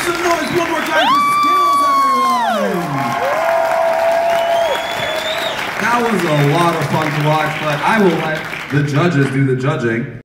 some noise one more time for Skittles, everyone! That was a lot of fun to watch, but I will let the judges do the judging.